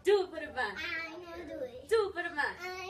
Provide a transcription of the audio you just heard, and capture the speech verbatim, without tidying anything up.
Do it for the man. I know do it. Do it for the man. I